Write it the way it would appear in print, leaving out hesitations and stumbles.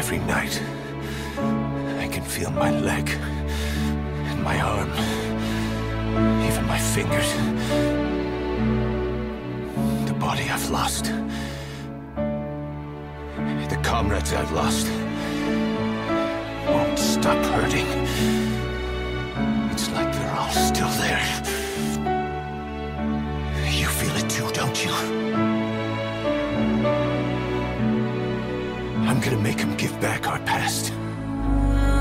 every night. I can feel my leg, and my arm, even my fingers. The body I've lost. The comrades I've lost won't stop hurting. It's like they're all still there. You feel it too, don't you? I'm gonna make them give back our past.